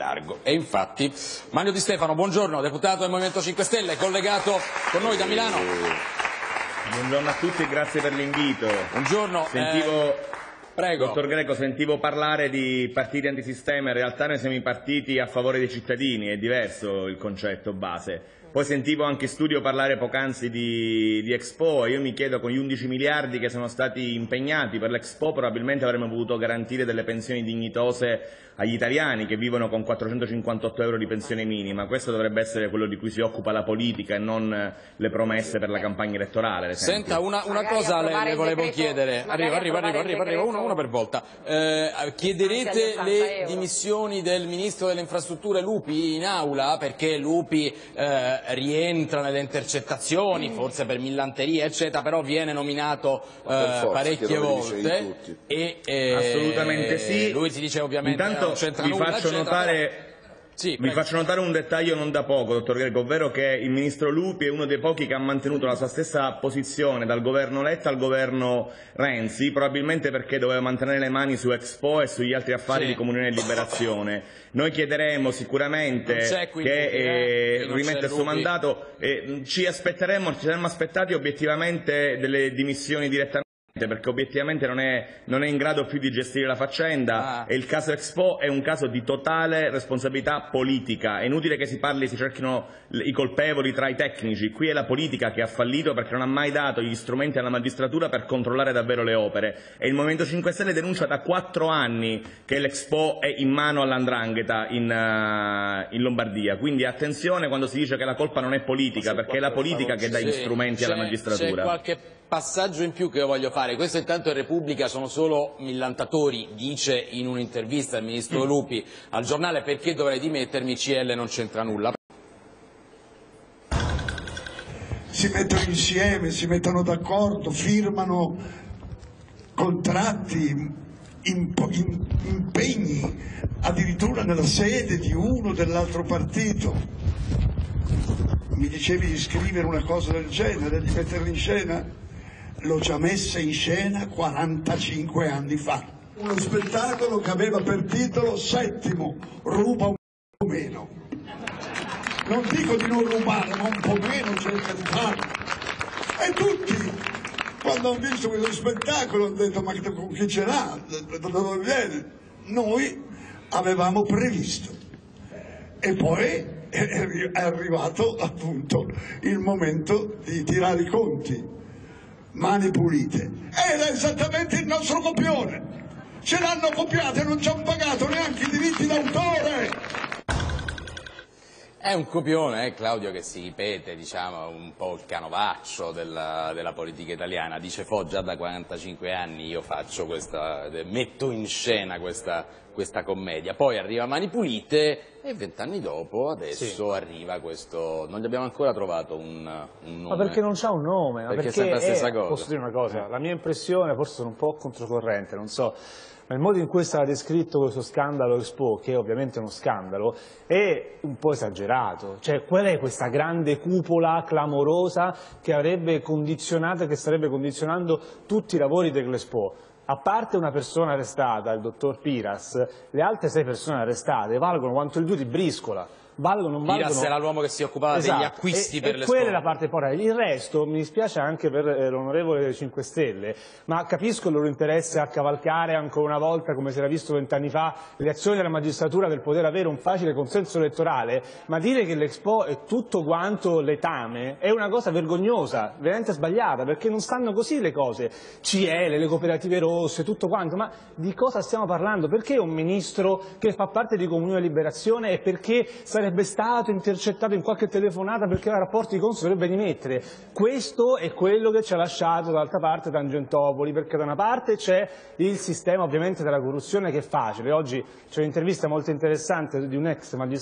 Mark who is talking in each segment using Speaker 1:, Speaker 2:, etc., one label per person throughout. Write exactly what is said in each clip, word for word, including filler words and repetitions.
Speaker 1: largo. E infatti Manlio Di Stefano, buongiorno, deputato del Movimento cinque Stelle, collegato con noi da Milano.
Speaker 2: Buongiorno a tutti e grazie per l'invito.
Speaker 1: Buongiorno.
Speaker 2: Sentivo,
Speaker 1: eh, prego.
Speaker 2: Dottor Greco, sentivo parlare di partiti antisistema, in realtà noi siamo i partiti a favore dei cittadini, è diverso il concetto base. Poi sentivo anche in studio parlare poc'anzi di, di Expo e io mi chiedo, con gli undici miliardi che sono stati impegnati per l'Expo probabilmente avremmo potuto garantire delle pensioni dignitose agli italiani che vivono con quattrocentocinquantotto euro di pensione minima. Questo dovrebbe essere quello di cui si occupa la politica e non le promesse per la campagna elettorale.
Speaker 1: Senta, una, una cosa le, le volevo decreto, chiedere, arriva, arriva, arriva, arriva, arriva uno, uno per volta. Eh, chiederete le dimissioni del Ministro delle Infrastrutture Lupi in aula, perché Lupi eh, rientra nelle intercettazioni, forse per millanteria eccetera, però viene nominato eh, forza, parecchie volte e eh,
Speaker 2: assolutamente sì.
Speaker 1: Lui si dice ovviamente
Speaker 2: Intanto
Speaker 1: non c'entra
Speaker 2: vi
Speaker 1: nulla,
Speaker 2: faccio
Speaker 1: eccetera,
Speaker 2: notare
Speaker 1: però... Sì,
Speaker 2: Vi faccio notare un dettaglio non da poco, dottor Greco, ovvero che il ministro Lupi è uno dei pochi che ha mantenuto la sua stessa posizione dal governo Letta al governo Renzi, probabilmente perché doveva mantenere le mani su Expo e sugli altri affari sì. di Comunione e Liberazione. Noi chiederemo sicuramente che eh, rimetta il suo mandato, e ci aspetteremo, ci saremmo aspettati obiettivamente delle dimissioni direttamente, perché obiettivamente non è, non è in grado più di gestire la faccenda ah. e il caso Expo è un caso di totale responsabilità politica. È inutile che si parli, si cerchino i colpevoli tra i tecnici, qui è la politica che ha fallito perché non ha mai dato gli strumenti alla magistratura per controllare davvero le opere, e il Movimento cinque Stelle denuncia da quattro anni che l'Expo è in mano all'andrangheta in, uh, in Lombardia, quindi attenzione quando si dice che la colpa non è politica, perché è la politica che dà gli strumenti alla magistratura.
Speaker 1: C'è qualche passaggio in più che io voglio fare. Questo intanto in Repubblica sono solo millantatori, dice in un'intervista il ministro Lupi al giornale. Perché dovrei dimettermi, C L non c'entra nulla.
Speaker 3: Si mettono insieme, si mettono d'accordo, firmano contratti, impegni addirittura nella sede di uno o dell'altro partito. Mi dicevi di scrivere una cosa del genere, di metterla in scena? L'ho già messa in scena quarantacinque anni fa. Uno spettacolo che aveva per titolo Settimo, ruba un po' meno. Non dico di non rubare, ma un po' meno cerca di farlo. E tutti, quando hanno visto questo spettacolo, hanno detto: ma con chi ce l'ha? Da dove viene? Noi avevamo previsto. E poi è arrivato appunto il momento di tirare i conti. Mani pulite. Era esattamente il nostro copione. Ce l'hanno copiato e non ci hanno pagato neanche i diritti d'autore.
Speaker 1: È un copione, eh, Claudio, che si ripete, diciamo, un po' il canovaccio della, della politica italiana. Dice Foggia, da quarantacinque anni io faccio questa, metto in scena questa, questa commedia. Poi arriva Mani Pulite e vent'anni dopo adesso sì. arriva questo... Non gli abbiamo ancora trovato un, un nome.
Speaker 4: Ma perché non c'ha un nome? Ma
Speaker 1: perché,
Speaker 4: perché
Speaker 1: è sempre la stessa
Speaker 4: è,
Speaker 1: cosa.
Speaker 4: Posso dire una cosa? La mia impressione, forse sono un po' controcorrente, non so... Ma il modo in cui è stato descritto questo scandalo Expo, che è ovviamente uno scandalo, è un po' esagerato. Cioè, qual è questa grande cupola clamorosa che avrebbe condizionato e che starebbe condizionando tutti i lavori dell'Expo? A parte una persona arrestata, il dottor Piras, le altre sei persone arrestate valgono quanto il due di Briscola. Valgono, non valgono...
Speaker 1: Piras era l'uomo che si occupava esatto. degli acquisti
Speaker 4: e,
Speaker 1: per
Speaker 4: e
Speaker 1: le
Speaker 4: quella
Speaker 1: scuole.
Speaker 4: è la parte importante. Il resto mi dispiace anche per eh, l'onorevole cinque Stelle, ma capisco il loro interesse a cavalcare ancora una volta, come si era visto vent'anni fa, le azioni della magistratura per poter avere un facile consenso elettorale, ma dire che l'Expo è tutto quanto letame è una cosa vergognosa, veramente sbagliata, perché non stanno così le cose. C L, le cooperative rosse, tutto quanto, ma di cosa stiamo parlando? Perché un ministro che fa parte di Comunione e Liberazione e perché sarebbe stato intercettato in qualche telefonata perché aveva rapporti con si dovrebbe dimettere? Questo è quello che ci ha lasciato dall'altra parte Tangentopoli, perché da una parte c'è il sistema ovviamente della corruzione che è facile. Oggi c'è un'intervista molto interessante di un ex magistrato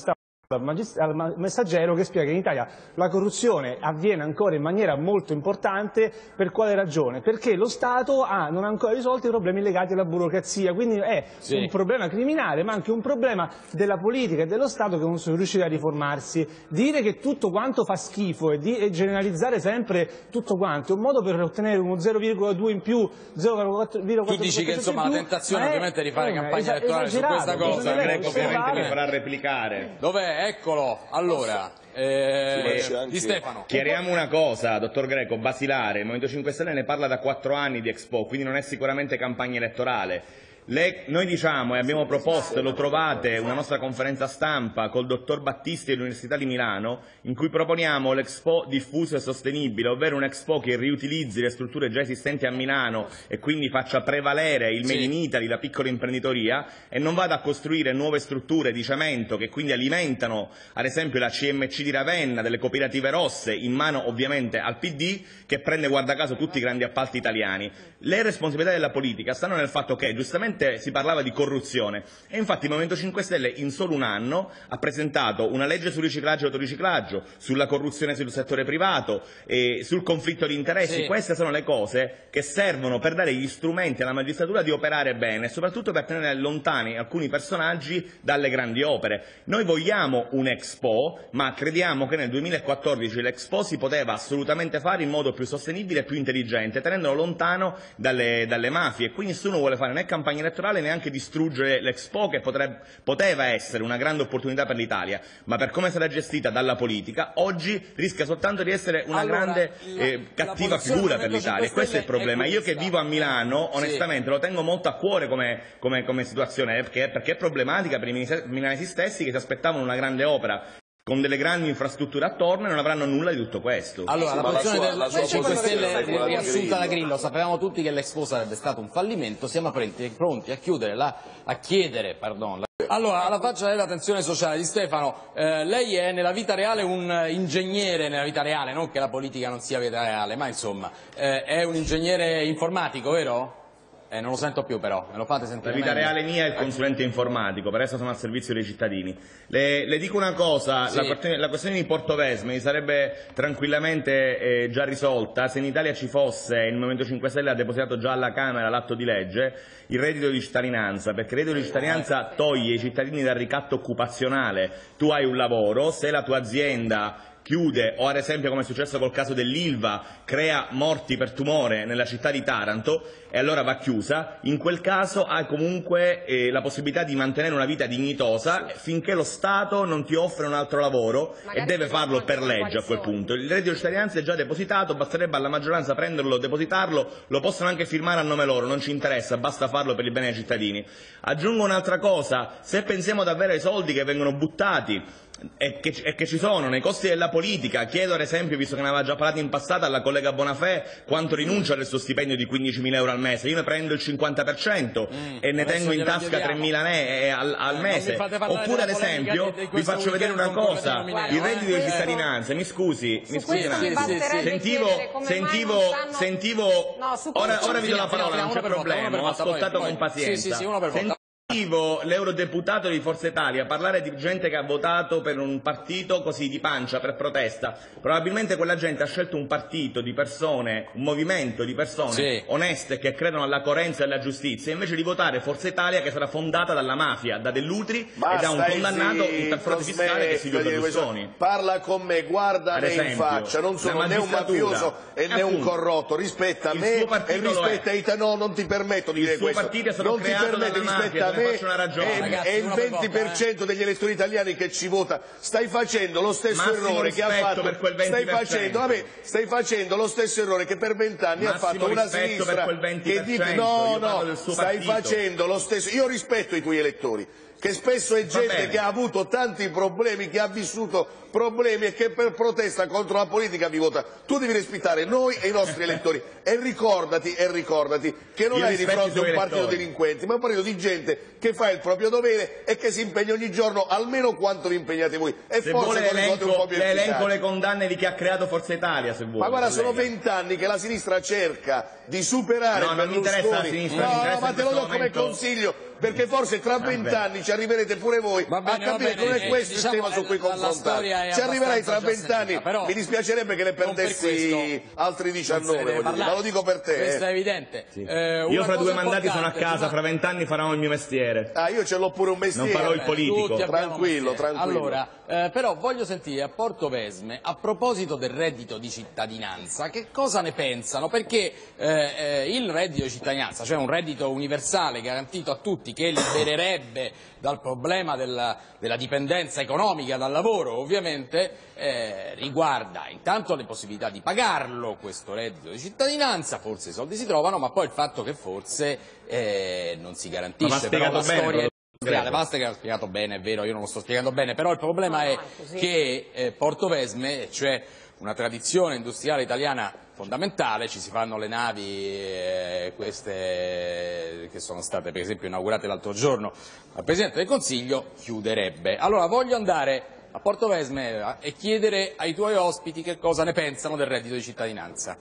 Speaker 4: al Messaggero, che spiega che in Italia la corruzione avviene ancora in maniera molto importante. Per quale ragione? Perché lo Stato ha, non ha ancora risolto i problemi legati alla burocrazia, quindi è sì. un problema criminale ma anche un problema della politica e dello Stato che non sono riusciti a riformarsi. Dire che tutto quanto fa schifo e, di, e generalizzare sempre tutto quanto è un modo per ottenere uno zero virgola due in più, zero virgola quattro in più.
Speaker 1: Tu dici che insomma la tentazione ovviamente è di fare campagna elettorale su questa cosa.
Speaker 2: Greco ovviamente mi farà replicare.
Speaker 1: Dov'è? Eccolo, allora, eh,
Speaker 5: sì,
Speaker 1: Di Stefano.
Speaker 2: Chiariamo una cosa, dottor Greco, basilare, il Movimento cinque Stelle ne parla da quattro anni di Expo, quindi non è sicuramente campagna elettorale. Le, noi diciamo e abbiamo proposto, lo trovate, una nostra conferenza stampa col dottor Battisti dell'Università di Milano, in cui proponiamo l'Expo diffuso e sostenibile, ovvero un Expo che riutilizzi le strutture già esistenti a Milano e quindi faccia prevalere il Made in Italy, la piccola imprenditoria, e non vada a costruire nuove strutture di cemento che quindi alimentano ad esempio la C M C di Ravenna, delle cooperative rosse, in mano ovviamente al P D, che prende guarda caso tutti i grandi appalti italiani. Le responsabilità della politica stanno nel fatto che giustamente si parlava di corruzione e infatti il Movimento cinque Stelle in solo un anno ha presentato una legge sul riciclaggio e autoriciclaggio, sulla corruzione sul settore privato e sul conflitto di interessi. Sì. Queste sono le cose che servono per dare gli strumenti alla magistratura di operare bene e soprattutto per tenere lontani alcuni personaggi dalle grandi opere. Noi vogliamo un Expo, ma crediamo che nel duemilaquattordici l'Expo si poteva assolutamente fare in modo più sostenibile e più intelligente, tenendolo lontano dalle, dalle mafie. Qui nessuno vuole fare né campagna elettorale neanche distruggere l'Expo, che potrebbe, poteva essere una grande opportunità per l'Italia, ma per come sarà gestita dalla politica oggi rischia soltanto di essere una allora, grande eh, cattiva figura per l'Italia. Questo è il problema. Io che vivo a Milano onestamente sì. lo tengo molto a cuore come, come, come situazione, perché, perché è problematica per i milanesi stessi che si aspettavano una grande opera con delle grandi infrastrutture attorno e non avranno nulla di tutto questo.
Speaker 1: Allora,
Speaker 5: sì,
Speaker 1: la posizione del cinque Stelle
Speaker 5: è
Speaker 1: riassunta da Grillo, sapevamo tutti che l'Expo sarebbe stato un fallimento, siamo pronti, pronti a chiudere, la, a chiedere, pardon. La... Allora, alla faccia della tensione sociale, Di Stefano, eh, lei è nella vita reale un ingegnere, nella vita reale, non che la politica non sia vita reale, ma insomma, eh, è un ingegnere informatico, vero? Eh, non lo sento più però, me lo fate sentire
Speaker 2: La vita
Speaker 1: meglio.
Speaker 2: reale mia è il consulente informatico, per adesso sono al servizio dei cittadini. Le, le dico una cosa, sì. la, questione, la questione di Portovesme sarebbe tranquillamente eh, già risolta se in Italia ci fosse, il Movimento cinque Stelle ha depositato già alla Camera l'atto di legge, il reddito di cittadinanza, perché il reddito di cittadinanza toglie i cittadini dal ricatto occupazionale. Tu hai un lavoro, se la tua azienda chiude o ad esempio, come è successo col caso dell'Ilva, crea morti per tumore nella città di Taranto e allora va chiusa, in quel caso hai comunque eh, la possibilità di mantenere una vita dignitosa finché lo Stato non ti offre un altro lavoro Magari e deve farlo per legge a quel punto. Il reddito di cittadinanza è già depositato, basterebbe alla maggioranza prenderlo, depositarlo, lo possono anche firmare a nome loro, non ci interessa, basta farlo per il bene dei cittadini. Aggiungo un'altra cosa, se pensiamo davvero ai soldi che vengono buttati e che, e che ci sono nei costi della politica, chiedo ad esempio, visto che ne aveva già parlato in passato, alla collega Bonafè quanto rinuncia del suo stipendio di quindicimila euro al mese. Io ne prendo il cinquanta per cento mm, e ne tengo in tasca tremila al, al mese. Oppure ad esempio vi faccio vedere una cosa, il reddito di cittadinanza, mi scusi, mi scusi un attimo, sentivo, sentivo, sentivo, ora, ora vi do la parola, non c'è problema, ho ascoltato con pazienza. Sentivo l'eurodeputato di Forza Italia parlare di gente che ha votato per un partito così di pancia, per protesta. Probabilmente quella gente ha scelto un partito di persone, un movimento di persone sì. oneste che credono alla coerenza e alla giustizia, invece di votare Forza Italia che sarà fondata dalla mafia, da Dell'Utri e da un condannato in tal frode fiscale che è Silvio Berlusconi.
Speaker 5: Parla con me, guarda me in faccia, non sono né un mafioso e né un corrotto, rispetta me e rispetta i te... No, non ti permetto di dire questo. Non ti permetto, rispetta me e,
Speaker 1: Ragazzi,
Speaker 5: e il venti per cento degli elettori italiani che ci vota. Stai facendo lo stesso
Speaker 2: Massimo
Speaker 5: errore che ha fatto
Speaker 2: per quel venti per cento.
Speaker 5: stai facendo, vabbè, stai facendo lo stesso errore che per vent'anni ha fatto una sinistra che dice no, no, stai partito. facendo lo stesso. Io rispetto i tuoi elettori, che spesso è gente che ha avuto tanti problemi, che ha vissuto problemi e che per protesta contro la politica vi vota. Tu devi rispettare noi e i nostri elettori e ricordati, e ricordati che non
Speaker 2: Io
Speaker 5: hai di fronte un partito
Speaker 2: elettori.
Speaker 5: di delinquenti, ma un partito di gente che fa il proprio dovere e che si impegna ogni giorno almeno quanto vi impegnate voi. E
Speaker 2: se
Speaker 5: forse
Speaker 2: vuole elenco,
Speaker 5: un po' più
Speaker 2: le elenco le condanne di chi ha creato Forza Italia, se vuole.
Speaker 5: Ma guarda, sono
Speaker 2: collega.
Speaker 5: vent'anni che la sinistra cerca di superare
Speaker 2: no, non mi interessa la sinistra,
Speaker 5: no,
Speaker 2: mi interessa
Speaker 5: no, ma te lo do come
Speaker 2: momento...
Speaker 5: consiglio. perché forse tra vent'anni ci arriverete pure voi
Speaker 1: bene,
Speaker 5: a capire che non è questo
Speaker 1: diciamo,
Speaker 5: il tema su cui confrontare. Ci arriverai tra vent'anni, mi dispiacerebbe che ne perdessi altri diciannove, ma lo dico per te.
Speaker 1: Questo
Speaker 5: eh.
Speaker 1: è evidente.
Speaker 2: Sì.
Speaker 1: Eh,
Speaker 2: io fra due mandati sono a casa, fra vent'anni farò il mio mestiere.
Speaker 5: Ah, io ce l'ho pure un mestiere.
Speaker 2: Non farò il politico.
Speaker 5: Tranquillo, tranquillo.
Speaker 1: Allora, eh, però voglio sentire a Portovesme, a proposito del reddito di cittadinanza, che cosa ne pensano? Perché eh, eh, il reddito di cittadinanza, cioè un reddito universale garantito a tutti, che libererebbe dal problema della, della dipendenza economica dal lavoro, ovviamente, eh, riguarda intanto le possibilità di pagarlo, questo reddito di cittadinanza, forse i soldi si trovano, ma poi il fatto che forse eh, non si garantisce però la storia. Basta che l'ha spiegato bene, è vero, io non lo sto spiegando bene, però il problema è che eh, Portovesme, cioè una tradizione industriale italiana fondamentale, ci si fanno le navi, eh, queste che sono state per esempio inaugurate l'altro giorno al Presidente del Consiglio, chiuderebbe. Allora voglio andare a Portovesme e chiedere ai tuoi ospiti che cosa ne pensano del reddito di cittadinanza.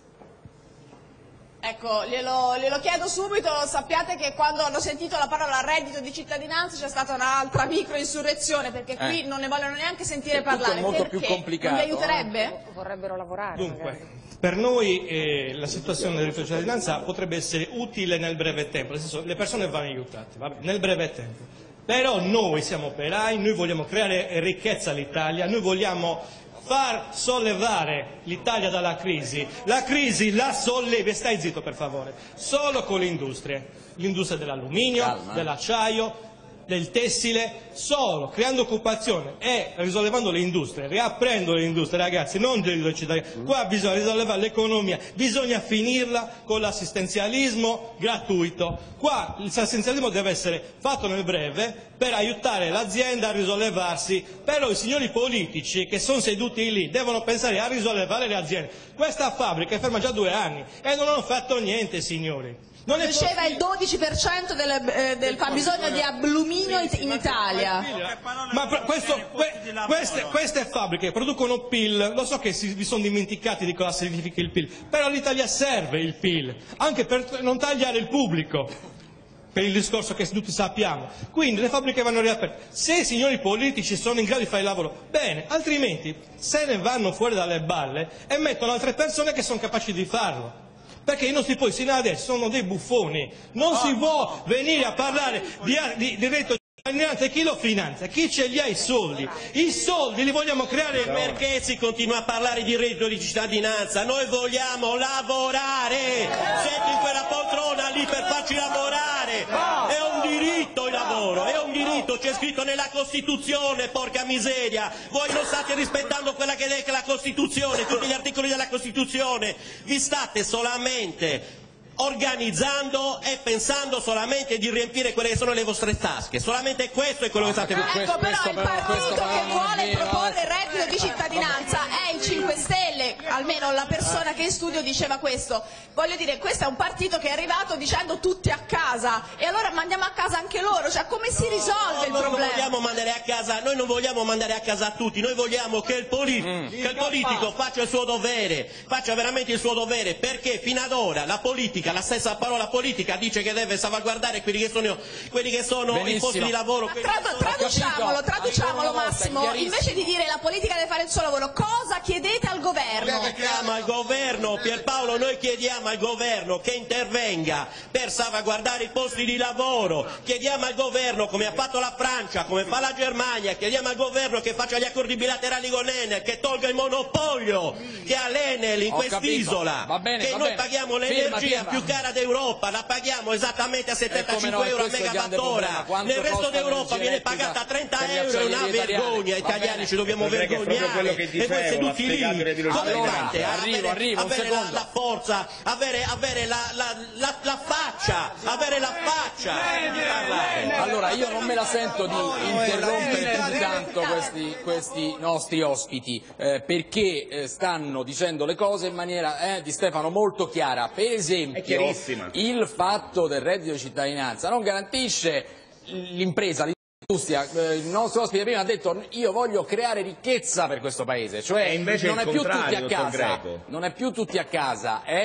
Speaker 6: Ecco, glielo, glielo chiedo subito, sappiate che quando hanno sentito la parola reddito di cittadinanza c'è stata un'altra microinsurrezione, perché qui eh. non ne vogliono neanche sentire
Speaker 1: è
Speaker 6: parlare.
Speaker 1: È molto
Speaker 6: perché?
Speaker 1: più complicato.
Speaker 6: Non vi aiuterebbe?
Speaker 7: Eh? Vorrebbero lavorare.
Speaker 8: Dunque,
Speaker 7: magari.
Speaker 8: per noi eh, la situazione del reddito di cittadinanza potrebbe essere utile nel breve tempo, nel senso le persone vanno aiutate, va bene, nel breve tempo. Però noi siamo operai, noi vogliamo creare ricchezza all'Italia, noi vogliamo far sollevare l'Italia dalla crisi. La crisi la sollevi, stai zitto per favore, solo con le industrie, l'industria dell'alluminio, dell'acciaio, del tessile, solo creando occupazione e risollevando le industrie, riaprendo le industrie, ragazzi, non del cittadino. Qua bisogna risollevare l'economia, bisogna finirla con l'assistenzialismo gratuito. Qua l'assistenzialismo deve essere fatto nel breve per aiutare l'azienda a risollevarsi, però i signori politici che sono seduti lì devono pensare a risollevare le aziende. Questa fabbrica è ferma già due anni e non hanno fatto niente, signori.
Speaker 6: Non Diceva il dodici per cento del, eh, del fabbisogno di alluminio in Italia.
Speaker 8: Ma questo, que, queste, queste fabbriche producono P I L, lo so che si, vi sono dimenticati di cosa significa il P I L, però all'Italia serve il P I L, anche per non tagliare il pubblico, per il discorso che tutti sappiamo. Quindi le fabbriche vanno riaperte. Se i signori politici sono in grado di fare il lavoro, bene, altrimenti se ne vanno fuori dalle balle e mettono altre persone che sono capaci di farlo. Perché i nostri poi sino adesso sono dei buffoni, non si può venire a parlare di, di, di reddito di cittadinanza, chi lo finanzia? Chi ce li ha i soldi? I soldi li vogliamo creare.
Speaker 9: Perché si continua a parlare di reddito di cittadinanza? Noi vogliamo lavorare, siete in quella poltrona lì per farci lavorare, è un diritto il lavoro, è un diritto, c'è scritto nella Costituzione, porca miseria, voi non state rispettando quella che è la Costituzione, tutti gli articoli della Costituzione, vi state solamente organizzando e pensando solamente di riempire quelle che sono le vostre tasche, solamente questo è quello che state facendo.
Speaker 6: Ecco, però il partito che vuole proporre il reddito di cittadinanza è il cinque Stelle, almeno la persona che in studio diceva questo. Voglio dire, questo è un partito che è arrivato dicendo tutti a casa, e allora mandiamo a casa anche loro, cioè come si risolve il
Speaker 9: noi
Speaker 6: problema?
Speaker 9: Non vogliamo mandare a casa, noi non vogliamo mandare a casa tutti, noi vogliamo che il, politi mm. che il politico faccia il suo dovere, faccia veramente il suo dovere, perché fino ad ora la politica, la stessa parola politica dice che deve salvaguardare quelli che sono, quelli che sono i posti di lavoro.
Speaker 6: Ma tradu traduciamolo, traduciamolo Massimo, invece di dire la politica deve fare il suo lavoro, cosa chiedete al governo?
Speaker 9: Noi chiediamo al governo, Pierpaolo, noi chiediamo al governo che intervenga per salvaguardare i posti di lavoro, chiediamo al governo, come ha fatto la Francia, come fa la Germania, chiediamo al governo che faccia gli accordi bilaterali con l'Enel, che tolga il monopolio che ha l'Enel in quest'isola, che noi paghiamo l'energia più cara d'Europa, la paghiamo esattamente a settantacinque euro a megawattora, nel resto d'Europa viene pagata a trenta euro, è una vergogna, italiani ci dobbiamo vergognare, e voi seduti lì, come fate a avere, avere la, la forza, avere, avere la, la, la, la faccia, avere la faccia di parlare?
Speaker 1: Allora io non me la sento di interrompere più di tanto questi, questi nostri ospiti, eh, perché eh, stanno dicendo le cose in maniera, eh, di Stefano, molto chiara. Per esempio, il fatto del reddito di cittadinanza non garantisce l'impresa, l'industria. Il nostro ospite prima ha detto io voglio creare ricchezza per questo paese, cioè
Speaker 2: invece
Speaker 1: non è più tutti a casa,
Speaker 2: Greco.
Speaker 1: non è più tutti a casa, è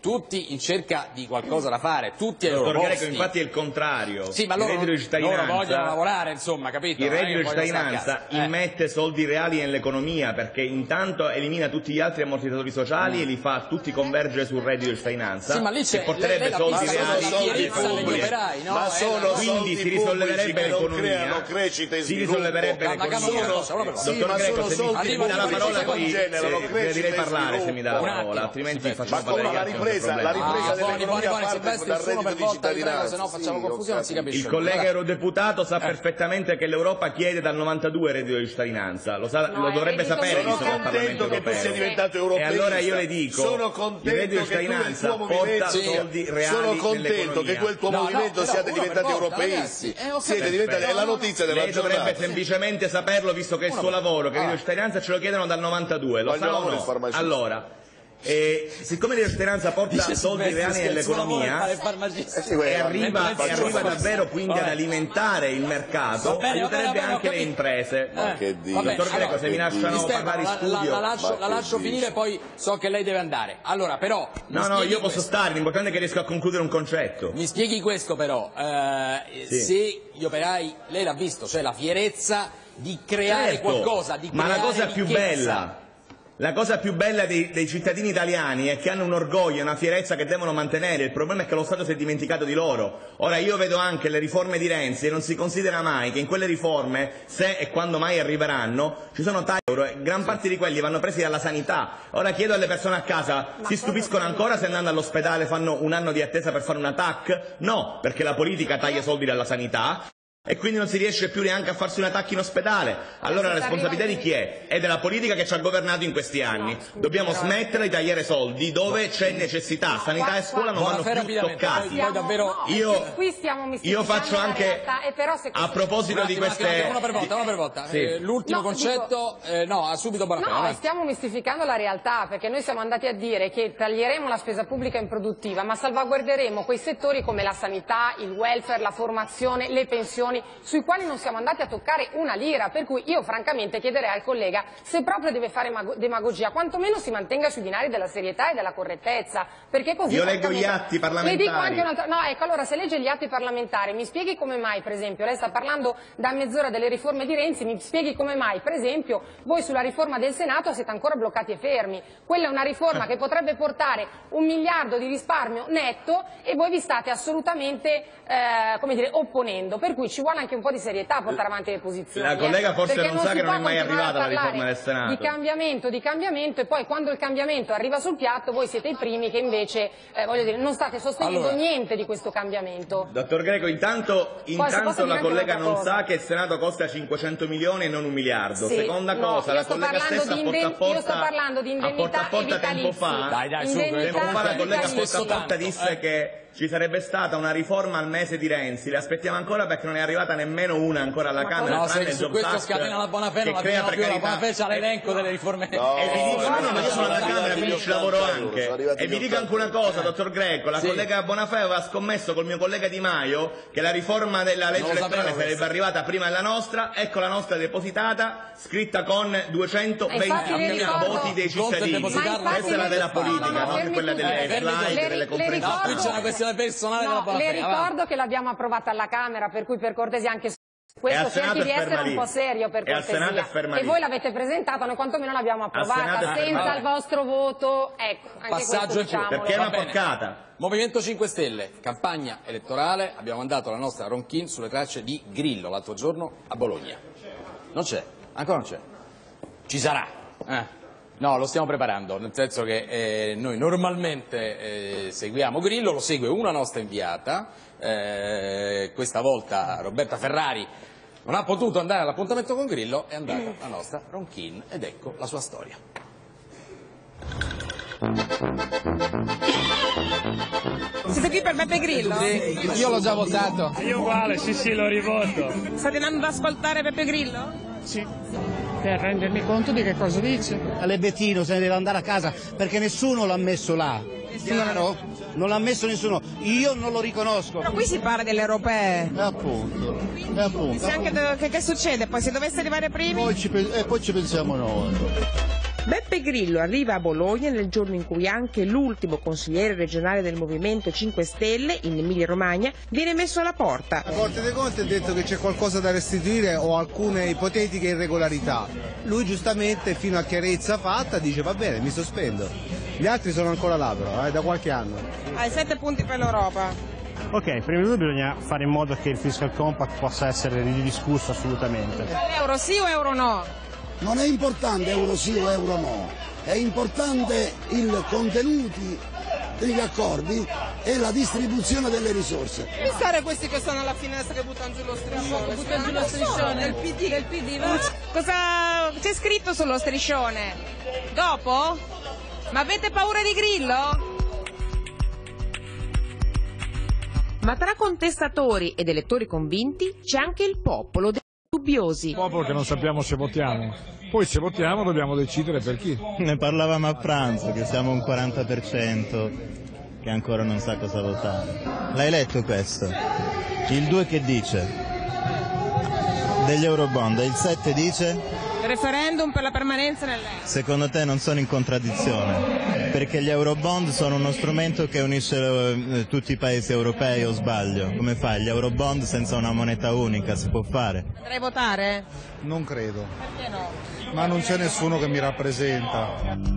Speaker 1: tutti in cerca di qualcosa da fare, tutti ai loro
Speaker 2: Dottor Greco,
Speaker 1: posti.
Speaker 2: infatti è il contrario.
Speaker 1: Sì, ma
Speaker 2: il
Speaker 1: loro,
Speaker 2: reddito di cittadinanza,
Speaker 1: loro vogliono lavorare, insomma, capito?
Speaker 2: Il
Speaker 1: Non è
Speaker 2: reddito
Speaker 1: che
Speaker 2: di
Speaker 1: vogliono stare a
Speaker 2: cittadinanza
Speaker 1: casa.
Speaker 2: immette soldi reali nell'economia, perché intanto elimina tutti gli altri ammortizzatori sociali
Speaker 1: Mm.
Speaker 2: e li fa tutti convergere sul reddito di cittadinanza,
Speaker 1: Sì, ma lì c'è-
Speaker 2: che porterebbe
Speaker 1: lei l'ha
Speaker 2: soldi
Speaker 1: visto,
Speaker 2: reali
Speaker 1: sono soldi
Speaker 2: ai
Speaker 1: pubblici.
Speaker 2: popoli.
Speaker 1: operai, no?
Speaker 5: Ma
Speaker 1: Eh,
Speaker 5: sono
Speaker 1: no.
Speaker 2: Quindi
Speaker 5: soldi
Speaker 2: si
Speaker 5: pubblici
Speaker 2: risolleverebbe
Speaker 5: che non
Speaker 2: l'economia,
Speaker 5: creano crescita e
Speaker 2: si
Speaker 5: sviluppo.
Speaker 2: risollerebbe
Speaker 1: Ma- ma
Speaker 2: l'economia.
Speaker 1: cambiamo cosa, una per volta.
Speaker 5: Sì,
Speaker 2: Dottor
Speaker 5: ma
Speaker 2: Greco,
Speaker 5: sono
Speaker 2: se mi,
Speaker 5: soldi
Speaker 2: se mi dà la
Speaker 5: pubblici
Speaker 2: parola
Speaker 5: che
Speaker 2: poi
Speaker 5: generano
Speaker 2: se-
Speaker 5: crescita
Speaker 2: direi
Speaker 5: e
Speaker 2: parlare se mi dà la
Speaker 1: Un
Speaker 2: parola,
Speaker 1: attimo.
Speaker 2: altrimenti
Speaker 1: Sì,
Speaker 2: facciamo
Speaker 5: Ma
Speaker 2: parlare
Speaker 5: come
Speaker 2: gli
Speaker 5: la
Speaker 2: altri, non c'è
Speaker 5: ripresa, la
Speaker 2: problema.
Speaker 5: ripresa
Speaker 1: Ah, buoni, buoni,
Speaker 5: dell'economia
Speaker 1: buoni,
Speaker 5: parte
Speaker 1: Silvestri,
Speaker 5: dal
Speaker 1: uno per
Speaker 5: reddito di
Speaker 1: volta, vi prego,
Speaker 5: cittadinanza.
Speaker 1: se no facciamo
Speaker 5: Sì,
Speaker 1: confusione,
Speaker 5: ho
Speaker 1: si
Speaker 5: capito.
Speaker 1: capisce.
Speaker 2: Il collega
Speaker 1: Allora,
Speaker 2: eurodeputato sa
Speaker 1: Eh.
Speaker 2: perfettamente che l'Europa chiede dal novantadue il reddito di cittadinanza, lo, sa-
Speaker 7: No,
Speaker 2: lo
Speaker 7: è
Speaker 2: dovrebbe
Speaker 7: reddito
Speaker 2: sapere
Speaker 7: minimo.
Speaker 2: visto che è il
Speaker 5: Sono
Speaker 2: Parlamento
Speaker 5: contento che tu sia
Speaker 2: europeo.
Speaker 5: diventato
Speaker 2: E
Speaker 5: europeista.
Speaker 2: allora io le dico,
Speaker 5: sono
Speaker 2: il
Speaker 5: contento
Speaker 2: reddito di
Speaker 5: che tu e il
Speaker 2: cittadinanza
Speaker 5: tuo
Speaker 2: porta
Speaker 5: movimento,
Speaker 2: soldi reali
Speaker 5: sono contento
Speaker 2: nell'economia.
Speaker 5: che tu e il tuo
Speaker 1: No, no,
Speaker 5: movimento
Speaker 1: però
Speaker 5: siate
Speaker 1: uno per
Speaker 5: diventati
Speaker 1: volta,
Speaker 5: europeisti.
Speaker 1: ragazzi, eh, ho
Speaker 5: Siete
Speaker 1: capito.
Speaker 5: diventati, è la notizia della
Speaker 2: Lei dovrebbe
Speaker 5: giornata.
Speaker 2: semplicemente saperlo visto che è il suo lavoro, che il reddito di cittadinanza ce lo chiedono dal novantadue, lo
Speaker 5: Ma il
Speaker 2: sa
Speaker 5: mio
Speaker 2: o
Speaker 5: lavoro è
Speaker 2: no?
Speaker 5: farmacista.
Speaker 2: Allora, eh, siccome il reddito di cittadinanza porta
Speaker 1: Dice
Speaker 2: soldi
Speaker 1: Silvestri
Speaker 2: reali
Speaker 1: che il suo lavoro è
Speaker 2: nell'economia
Speaker 1: fare il farmacista.
Speaker 5: Eh sì,
Speaker 2: e
Speaker 5: guarda,
Speaker 2: arriva,
Speaker 5: mentre
Speaker 2: e
Speaker 5: faccio
Speaker 2: arriva
Speaker 5: questo.
Speaker 2: davvero quindi ad
Speaker 1: Vabbè.
Speaker 2: alimentare il mercato,
Speaker 1: Va bene, va bene,
Speaker 2: aiuterebbe
Speaker 1: va bene, ho
Speaker 2: anche le
Speaker 1: capito.
Speaker 2: imprese.
Speaker 5: Ma che dire.
Speaker 1: vabbè,
Speaker 2: Dottor Greco,
Speaker 1: allora,
Speaker 2: se mi lasciano
Speaker 1: Di Stefano,
Speaker 2: parlare in
Speaker 1: la, la,
Speaker 2: studio.
Speaker 1: la lascio,
Speaker 5: Ma
Speaker 1: la
Speaker 5: che
Speaker 1: lascio
Speaker 5: dici?
Speaker 1: finire, poi so che lei deve andare. Allora, però, mi
Speaker 2: No, no,
Speaker 1: spieghi
Speaker 2: io posso
Speaker 1: questo.
Speaker 2: stare, l'importante è che riesco a concludere un concetto.
Speaker 1: Mi spieghi questo però, eh,
Speaker 2: Sì.
Speaker 1: se gli operai, lei l'ha visto, cioè la fierezza di creare
Speaker 2: Certo,
Speaker 1: qualcosa, di
Speaker 2: ma
Speaker 1: creare
Speaker 2: la cosa più
Speaker 1: ricchezza.
Speaker 2: bella, la cosa più bella dei, dei cittadini italiani è che hanno un orgoglio, una fierezza che devono mantenere. Il problema è che lo Stato si è dimenticato di loro. Ora io vedo anche le riforme di Renzi e non si considera mai che in quelle riforme, se e quando mai arriveranno, ci sono tagli euro e gran parte di quelli vanno presi dalla sanità. Ora chiedo alle persone a casa, si stupiscono ancora se andando all'ospedale fanno un anno di attesa per fare una T A C? No, perché la politica taglia soldi dalla sanità e quindi non si riesce più neanche a farsi un attacco in ospedale. Allora la responsabilità di chi è? È della politica che ci ha governato in questi anni. Dobbiamo smettere di tagliare soldi dove c'è necessità. Sanità e scuola non vanno
Speaker 1: Buonasera,
Speaker 2: più
Speaker 1: rapidamente,
Speaker 2: toccati.
Speaker 1: poi- poi davvero-
Speaker 7: No,
Speaker 2: Io-
Speaker 7: perché qui stiamo
Speaker 2: Io faccio
Speaker 7: mistificando la
Speaker 2: anche,
Speaker 7: realtà, e però se
Speaker 2: a
Speaker 7: questo-
Speaker 2: proposito
Speaker 1: Un
Speaker 2: di
Speaker 1: attimo, un attimo,
Speaker 2: queste...
Speaker 1: una per volta, una per volta.
Speaker 2: Sì.
Speaker 1: Eh, l'ultimo
Speaker 7: No,
Speaker 1: concetto, eh, no, ha subito Bonafede.
Speaker 7: No,
Speaker 1: vai.
Speaker 7: stiamo mistificando la realtà, perché noi siamo andati a dire che taglieremo la spesa pubblica improduttiva, ma salvaguarderemo quei settori come la sanità, il welfare, la formazione, le pensioni, sui quali non siamo andati a toccare una lira, per cui io francamente chiederei al collega, se proprio deve fare mago- demagogia, quantomeno si mantenga sui binari della serietà e della correttezza, perché così...
Speaker 2: Io leggo
Speaker 7: francamente-
Speaker 2: gli atti parlamentari.
Speaker 7: Le dico anche un'altra... No, ecco, allora se legge gli atti parlamentari, mi spieghi come mai, per esempio, lei sta parlando da mezz'ora delle riforme di Renzi, mi spieghi come mai, per esempio, voi sulla riforma del Senato siete ancora bloccati e fermi. Quella è una riforma che potrebbe portare un miliardo di risparmio netto e voi vi state assolutamente, eh, come dire, opponendo, per cui ci vuole anche un po' di serietà a portare avanti le posizioni.
Speaker 2: La collega
Speaker 7: eh,
Speaker 2: forse
Speaker 7: perché
Speaker 2: non sa
Speaker 7: si
Speaker 2: che non
Speaker 7: può
Speaker 2: è mai
Speaker 7: continuare
Speaker 2: arrivata
Speaker 7: a
Speaker 2: la riforma
Speaker 7: parlare
Speaker 2: del Senato.
Speaker 7: Di cambiamento, di cambiamento, e poi quando il cambiamento arriva sul piatto voi siete i primi che invece, eh, voglio dire, non state sostenendo
Speaker 1: Allora.
Speaker 7: niente di questo cambiamento.
Speaker 2: Dottor Greco, intanto,
Speaker 7: Poi, se
Speaker 2: intanto
Speaker 7: posso dire
Speaker 2: la
Speaker 7: anche
Speaker 2: collega
Speaker 7: un'altra
Speaker 2: non
Speaker 7: cosa.
Speaker 2: sa che il Senato costa cinquecento milioni e non un miliardo.
Speaker 7: Sì,
Speaker 2: Seconda
Speaker 7: no,
Speaker 2: cosa,
Speaker 7: io
Speaker 2: la
Speaker 7: sto
Speaker 2: collega
Speaker 7: parlando
Speaker 2: stessa
Speaker 7: di
Speaker 2: a porta a
Speaker 7: inden-
Speaker 2: porta,
Speaker 7: io sto parlando di
Speaker 2: a porta a
Speaker 7: indennità
Speaker 2: porta
Speaker 7: e
Speaker 2: tempo fa,
Speaker 7: vitalizi.
Speaker 1: Dai, dai, su,
Speaker 7: Indennità
Speaker 2: tempo fa la
Speaker 7: e
Speaker 2: collega a
Speaker 7: vitalizi.
Speaker 2: porta a porta
Speaker 1: tanto,
Speaker 2: disse
Speaker 1: eh.
Speaker 2: che ci sarebbe stata una riforma al mese di Renzi, le aspettiamo ancora perché non è arrivata nemmeno una ancora alla
Speaker 7: Ma
Speaker 2: Camera,
Speaker 1: No,
Speaker 2: tranne
Speaker 1: se
Speaker 2: il
Speaker 1: su
Speaker 2: Jobs
Speaker 1: questo
Speaker 2: Act,
Speaker 1: scatena la Bonafede,
Speaker 2: che
Speaker 1: non la
Speaker 2: crea
Speaker 1: teniamo più, la
Speaker 2: precarietà.
Speaker 1: Bonafede c'ha l'elenco delle riforme.
Speaker 5: No,
Speaker 2: E vi dico, no, no, ma io sono alla
Speaker 5: sono
Speaker 2: Camera,
Speaker 5: arrivati
Speaker 2: quindi
Speaker 5: gli
Speaker 2: ci lavoro
Speaker 5: ottanta euro,
Speaker 2: anche.
Speaker 5: sono arrivati
Speaker 2: E vi
Speaker 5: gli
Speaker 2: dico anche una
Speaker 5: ottanta
Speaker 2: cosa, dottor Greco, la
Speaker 1: Sì.
Speaker 2: collega Bonafè aveva scommesso col mio collega Di Maio che la riforma della legge
Speaker 1: Non lo sapevo
Speaker 2: elettorale sarebbe
Speaker 1: questo.
Speaker 2: arrivata prima della nostra, ecco la nostra depositata, scritta con duecentoventi
Speaker 7: E infatti le ricordo-
Speaker 2: voti dei
Speaker 1: Pronto a
Speaker 2: cittadini.
Speaker 1: depositarla?
Speaker 7: Ma infatti
Speaker 2: Questa è la
Speaker 7: le-
Speaker 2: vera
Speaker 7: no,
Speaker 2: politica,
Speaker 7: no,
Speaker 2: non
Speaker 7: fermi
Speaker 2: quella
Speaker 7: tutti.
Speaker 2: delle
Speaker 1: Eh, fermi
Speaker 2: slide,
Speaker 1: tutti.
Speaker 7: Le-
Speaker 2: delle
Speaker 7: le
Speaker 2: conferenze.
Speaker 1: No, qui c'è
Speaker 7: ricordo-
Speaker 1: una questione personale della
Speaker 7: No, le
Speaker 1: Bonafede. avanti.
Speaker 7: ricordo che l'abbiamo approvata alla Camera, per cui per cortesia anche su
Speaker 2: E
Speaker 7: questo
Speaker 2: al Senato
Speaker 7: cerchi di
Speaker 2: è ferma
Speaker 7: essere un
Speaker 2: lì.
Speaker 7: po' serio, per
Speaker 2: E al Senato è
Speaker 7: cortesia.
Speaker 2: ferma
Speaker 7: E
Speaker 2: lì.
Speaker 7: voi l'avete presentata, noi quantomeno l'abbiamo
Speaker 2: Senato è
Speaker 7: approvata,
Speaker 2: ferma
Speaker 7: senza
Speaker 1: lì.
Speaker 7: il vostro voto. Ecco, anche
Speaker 1: Passaggio
Speaker 7: questo
Speaker 1: in più,
Speaker 7: diciamolo.
Speaker 2: Perché è
Speaker 1: Va
Speaker 2: una
Speaker 1: bene.
Speaker 2: porcata.
Speaker 1: Movimento cinque Stelle, campagna elettorale, abbiamo mandato la nostra Ronchìn sulle tracce di Grillo l'altro giorno a Bologna. Non c'è, ancora non c'è. Ci sarà. Eh. No, lo stiamo preparando, nel senso che eh, noi normalmente eh, seguiamo Grillo, lo segue una nostra inviata, eh, questa volta Roberta Ferrari non ha potuto andare all'appuntamento con Grillo, è andata la nostra Ronchìn ed ecco la sua storia.
Speaker 10: Siete qui per Beppe Grillo?
Speaker 11: Sì, io l'ho già votato.
Speaker 12: Io uguale, sì sì, lo rivoto.
Speaker 10: State andando ad ascoltare Beppe Grillo?
Speaker 12: Sì, per rendermi conto di che cosa dice.
Speaker 13: Alebettino se ne deve andare a casa perché nessuno l'ha messo là. Chiaro? Non l'ha messo nessuno, io non lo riconosco.
Speaker 10: Però qui si parla delle europee.
Speaker 13: E appunto, e appunto.
Speaker 10: Se anche do- che, che succede poi se dovesse arrivare primi?
Speaker 13: Poi ci, pe- e poi ci pensiamo noi.
Speaker 10: Beppe Grillo arriva a Bologna nel giorno in cui anche l'ultimo consigliere regionale del Movimento cinque Stelle in Emilia Romagna viene messo alla porta.
Speaker 14: La Corte dei Conti ha detto che c'è qualcosa da restituire o alcune ipotetiche irregolarità. Lui giustamente, fino a chiarezza fatta, dice va bene, mi sospendo. Gli altri sono ancora là però, eh, da qualche anno.
Speaker 10: Hai sette punti per l'Europa.
Speaker 15: Ok, prima di tutto bisogna fare in modo che il Fiscal Compact possa essere ridiscusso assolutamente.
Speaker 10: Euro sì o euro no?
Speaker 16: Non è importante euro sì o euro no, è importante il contenuti degli accordi e la distribuzione delle risorse.
Speaker 10: Pensare questi che stanno alla finestra che buttano giù lo striscione. Buttano giù lo striscione del P D. Del P D va? Cosa c'è scritto sullo striscione? Dopo? Ma avete paura di Grillo? Ma tra contestatori ed elettori convinti c'è anche il popolo dei dubbiosi.
Speaker 17: Il popolo che non sappiamo se votiamo, poi se votiamo dobbiamo decidere per chi.
Speaker 18: Ne parlavamo a pranzo, che siamo un quaranta per cento che ancora non sa cosa votare. L'hai letto questo? Il due che dice? Degli Eurobond, e il sette dice?
Speaker 10: Referendum per la permanenza nell'E U.
Speaker 18: Secondo te non sono in contraddizione? Perché gli Eurobond sono uno strumento che unisce eh, tutti i paesi europei, o sbaglio? Come fai? Gli Eurobond senza una moneta unica si può fare?
Speaker 10: Andrei a votare?
Speaker 14: Non credo.
Speaker 10: Perché no?
Speaker 14: Ma non c'è nessuno che mi rappresenta.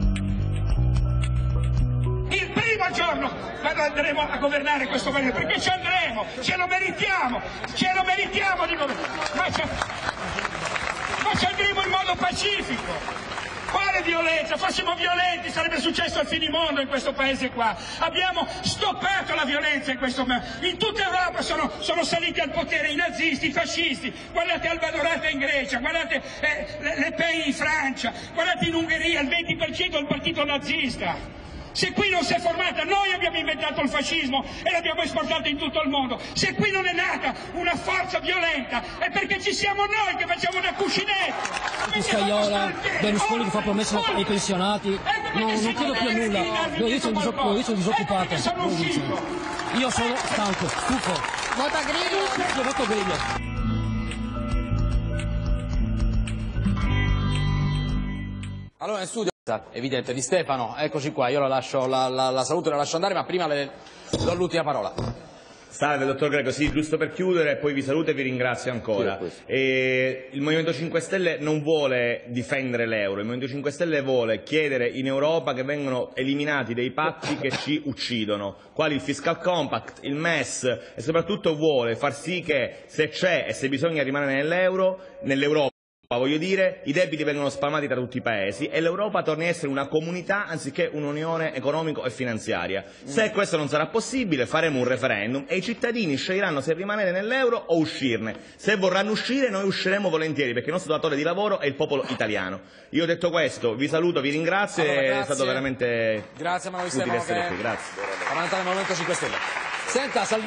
Speaker 19: Il primo giorno quando andremo a governare questo paese, perché ci andremo, ce lo meritiamo, ce lo meritiamo di governare. Ma Ma ci andremo in modo pacifico. Quale violenza? Fossimo violenti sarebbe successo al finimondo in questo paese qua. Abbiamo stoppato la violenza in questo paese. In tutta Europa sono, sono saliti al potere i nazisti, i fascisti. Guardate Alba Dorata in Grecia, guardate eh, Le, Le Pen in Francia, guardate in Ungheria il venti per cento del partito nazista. Se qui non si è formata, noi abbiamo inventato il fascismo e l'abbiamo esportato in tutto il mondo. Se qui non è nata una forza violenta è perché ci siamo noi che facciamo da cuscinetto.
Speaker 20: Scaiola, Berlusconi che fa promesse ai pensionati, no, non credo più a nulla. Io sono disoccupato. Io sono stanco, stufo.
Speaker 10: Vota Grillo?
Speaker 20: Io voto Grillo.
Speaker 1: Allora in studio, evidente, Di Stefano, eccoci qua, io la, lascio, la, la, la saluto e la lascio andare, ma prima le do l'ultima parola.
Speaker 2: Salve dottor Greco, sì, giusto per chiudere, poi vi saluto e vi ringrazio ancora. E il Movimento cinque Stelle non vuole difendere l'euro, il Movimento cinque Stelle vuole chiedere in Europa che vengano eliminati dei patti che ci uccidono, quali il Fiscal Compact, il M E S, e soprattutto vuole far sì che se c'è e se bisogna rimanere nell'euro, nell'Europa, voglio dire, i debiti vengono spalmati tra tutti i paesi e l'Europa torni a essere una comunità anziché un'unione economico e finanziaria. Se questo non sarà possibile faremo un referendum e i cittadini sceglieranno se rimanere nell'euro o uscirne. Se vorranno uscire noi usciremo volentieri perché il nostro datore di lavoro è il popolo italiano. Io ho detto questo, vi saluto, vi ringrazio, allora, è stato veramente
Speaker 1: grazie,
Speaker 2: utile essere qui. Grazie.
Speaker 1: Parlamentare del Movimento cinque Stelle. Senta,